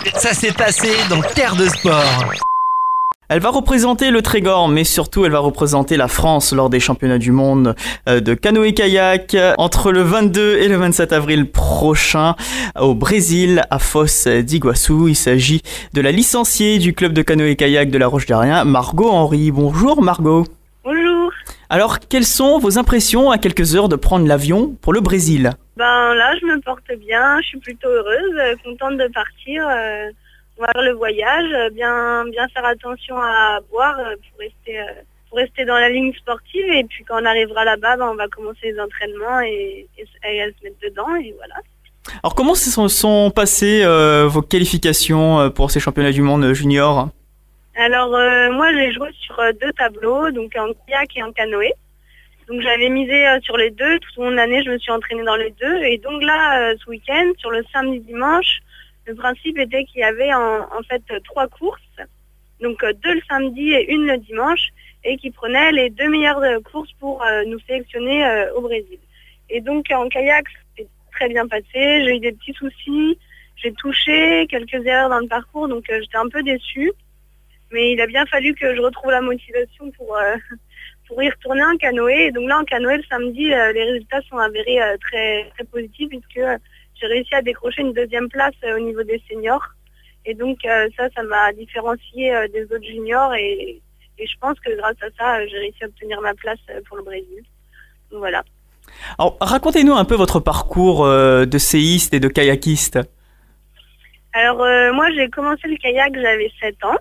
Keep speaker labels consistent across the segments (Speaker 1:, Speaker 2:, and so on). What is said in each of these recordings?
Speaker 1: Ça s'est passé dans Terre de Sport.
Speaker 2: Elle va représenter le Trégor, mais surtout elle va représenter la France lors des championnats du monde de canoë-kayak entre le 22 et le 27 avril prochain au Brésil, à Foz d'Iguaçu. Il s'agit de la licenciée du club de canoë-kayak de La Roche-Derrien, Margot Henry. Bonjour Margot.
Speaker 3: Bonjour.
Speaker 2: Alors, quelles sont vos impressions à quelques heures de prendre l'avion pour le Brésil ?
Speaker 3: Là, je me porte bien, je suis plutôt heureuse, contente de partir. On va faire le voyage, bien faire attention à boire pour rester dans la ligne sportive. Et puis quand on arrivera là-bas, on va commencer les entraînements et à se mettre dedans et voilà.
Speaker 2: Alors comment se sont passées vos qualifications pour ces championnats du monde junior ?
Speaker 3: Alors moi j'ai joué sur 2 tableaux, donc en kayak et en canoë. Donc j'avais misé sur les deux, toute mon année je me suis entraînée dans les deux. Et donc là, ce week-end, sur le samedi-dimanche, le principe était qu'il y avait en fait 3 courses, donc 2 le samedi et 1 le dimanche, et qui prenaient les 2 meilleures courses pour nous sélectionner au Brésil. Et donc en kayak, c'était très bien passé, j'ai eu des petits soucis, j'ai touché quelques erreurs dans le parcours, donc j'étais un peu déçue. Mais il a bien fallu que je retrouve la motivation pour y retourner en canoë. Et donc là, en canoë, le samedi, les résultats sont avérés très, très positifs puisque j'ai réussi à décrocher une 2e place au niveau des seniors. Et donc ça m'a différencié des autres juniors et je pense que grâce à ça, j'ai réussi à obtenir ma place pour le Brésil. Donc voilà.
Speaker 2: Alors, racontez-nous un peu votre parcours de séiste et de kayakiste.
Speaker 3: Alors moi, j'ai commencé le kayak, j'avais 7 ans.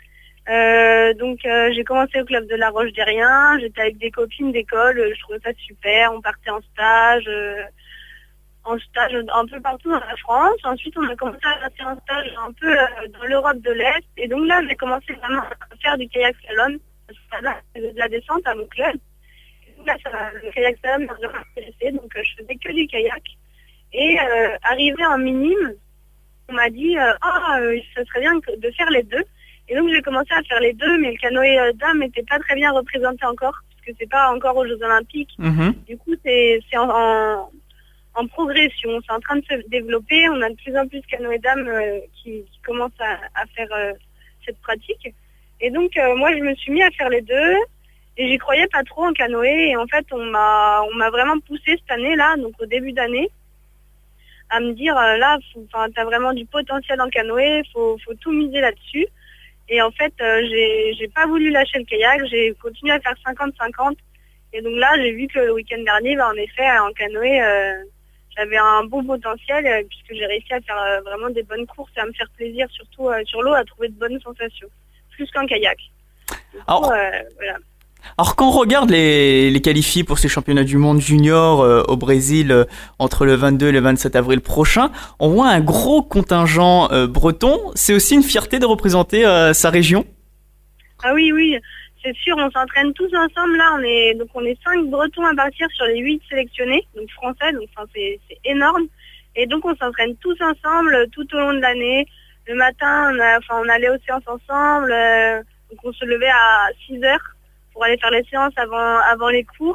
Speaker 3: J'ai commencé au club de La Roche-Derrien, j'étais avec des copines d'école, je trouvais ça super, on partait en stage un peu partout dans la France. Ensuite on a commencé à faire un stage un peu dans l'Europe de l'Est et donc là j'ai commencé vraiment à faire du kayak slalom, de la descente à mon club. Et donc là le kayak slalom m'a vraiment intéressé, donc je faisais que du kayak et arrivé en minime, on m'a dit ça serait bien de faire les deux. Et donc j'ai commencé à faire les deux, mais le canoë dame n'était pas très bien représenté encore, parce que c'est pas encore aux Jeux Olympiques. Du coup c'est en progression, c'est en train de se développer. On a de plus en plus de canoë dames qui commencent à faire cette pratique. Et donc moi je me suis mis à faire les deux, et j'y croyais pas trop en canoë. Et en fait on m'a vraiment poussé cette année-là, donc au début d'année, à me dire t'as vraiment du potentiel en canoë, faut tout miser là-dessus. Et en fait, j'ai pas voulu lâcher le kayak, j'ai continué à faire 50-50. Et donc là, j'ai vu que le week-end dernier, en effet, en canoë, j'avais un bon potentiel puisque j'ai réussi à faire vraiment des bonnes courses et à me faire plaisir, surtout sur l'eau, à trouver de bonnes sensations, plus qu'en kayak. Voilà.
Speaker 2: Alors quand on regarde les qualifiés pour ces championnats du monde junior au Brésil entre le 22 et le 27 avril prochain, on voit un gros contingent breton. C'est aussi une fierté de représenter sa région ?
Speaker 3: Ah oui, c'est sûr, on s'entraîne tous ensemble là, on est 5 Bretons à partir sur les 8 sélectionnés, donc français, donc c'est énorme. Et donc on s'entraîne tous ensemble tout au long de l'année. Le matin, on allait aux séances ensemble, donc on se levait à 6h. Pour aller faire les séances avant les cours.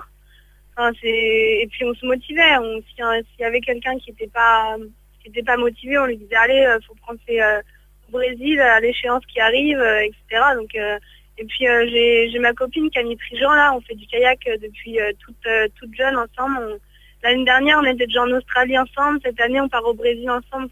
Speaker 3: Et puis on se motivait. S'il y avait quelqu'un qui n'était pas motivé, on lui disait allez, faut prendre au Brésil à l'échéance qui arrive, etc. Donc et puis j'ai ma copine Camille Trigeant là, on fait du kayak depuis toute jeune ensemble. L'année dernière on était déjà en Australie ensemble, cette année on part au Brésil ensemble.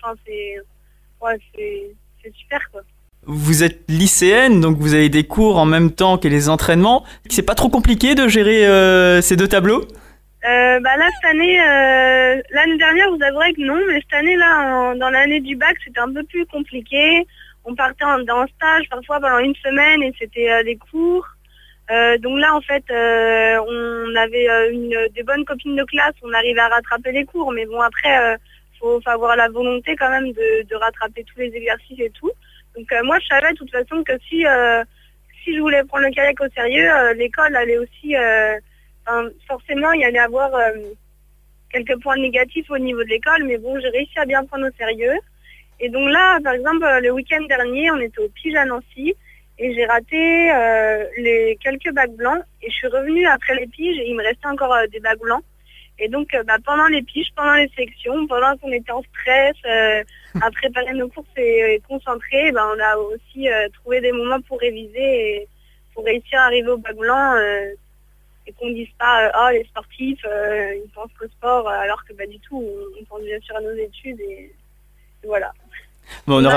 Speaker 3: C'est super quoi.
Speaker 2: Vous êtes lycéenne, donc vous avez des cours en même temps que les entraînements. C'est pas trop compliqué de gérer ces 2 tableaux ?
Speaker 3: Là cette année, l'année dernière vous avouerez que non, mais cette année là, dans l'année du bac, c'était un peu plus compliqué. On partait en stage parfois pendant une semaine et c'était des cours. Donc là en fait, on avait des bonnes copines de classe, on arrivait à rattraper les cours, mais bon après, faut avoir la volonté quand même de rattraper tous les exercices et tout. Donc moi je savais de toute façon que si je voulais prendre le kayak au sérieux, l'école allait aussi forcément il y allait avoir quelques points négatifs au niveau de l'école, mais bon j'ai réussi à bien prendre au sérieux. Et donc là par exemple le week-end dernier on était au Pige à Nancy et j'ai raté les quelques bacs blancs et je suis revenue après les piges et il me restait encore des bacs blancs. Et donc, pendant les piges, pendant les sections, pendant qu'on était en stress, à préparer nos courses et concentrés, on a aussi trouvé des moments pour réviser et pour réussir à arriver au bac blanc et qu'on ne dise pas les sportifs, ils pensent qu'au sport, alors que du tout, on pense bien sûr à nos études et voilà.
Speaker 2: Bon, on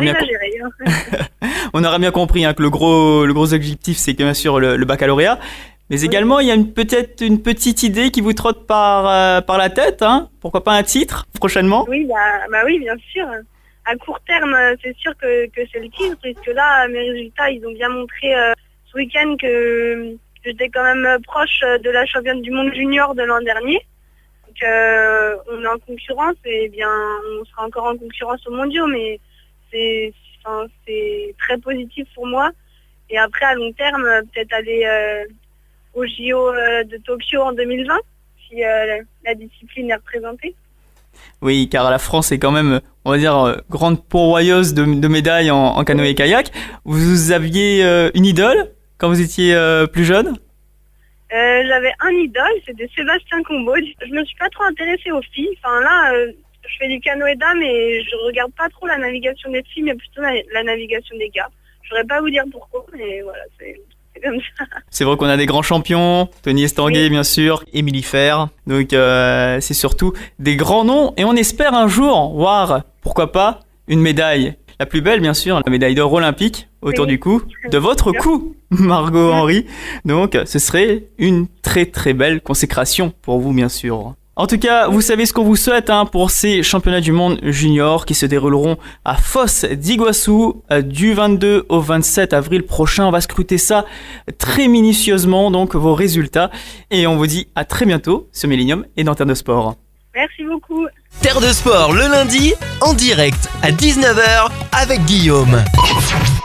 Speaker 2: aura bien compris que le gros objectif, c'est bien sûr le baccalauréat. Mais également, il y a peut-être une petite idée qui vous trotte par la tête, hein. Pourquoi pas un titre prochainement?
Speaker 3: Oui, oui, bien sûr. À court terme, c'est sûr que c'est le titre, puisque là, mes résultats, ils ont bien montré ce week-end que j'étais quand même proche de la championne du monde junior de l'an dernier. Donc, on est en concurrence et on sera encore en concurrence aux mondiaux, mais c'est très positif pour moi. Et après, à long terme, peut-être aller au JO de Tokyo en 2020, si la discipline est représentée.
Speaker 2: Oui, car la France est quand même, on va dire, grande pourvoyeuse de médailles en canoë-kayak. Vous aviez une idole quand vous étiez plus jeune?
Speaker 3: J'avais un idole, c'était Sébastien Combaud. Je me suis pas trop intéressée aux filles. Enfin là, je fais du canoë dames et je regarde pas trop la navigation des filles, mais plutôt la navigation des gars. Je saurais pas vous dire pourquoi, mais voilà, c'est comme ça.
Speaker 2: C'est vrai qu'on a des grands champions, Tony Estanguet, oui, bien sûr, Émilie Fer. Donc c'est surtout des grands noms et on espère un jour voir, pourquoi pas, une médaille. La plus belle, bien sûr, la médaille d'or olympique autour du cou, de votre cou, Margot Henry. Donc ce serait une très très belle consécration pour vous, bien sûr. En tout cas, vous savez ce qu'on vous souhaite pour ces championnats du monde junior qui se dérouleront à Foz d'Iguaçu du 22 au 27 avril prochain. On va scruter ça très minutieusement, donc vos résultats. Et on vous dit à très bientôt sur Millennium et dans Terre de Sport.
Speaker 3: Merci beaucoup.
Speaker 1: Terre de Sport le lundi en direct à 19h avec Guillaume.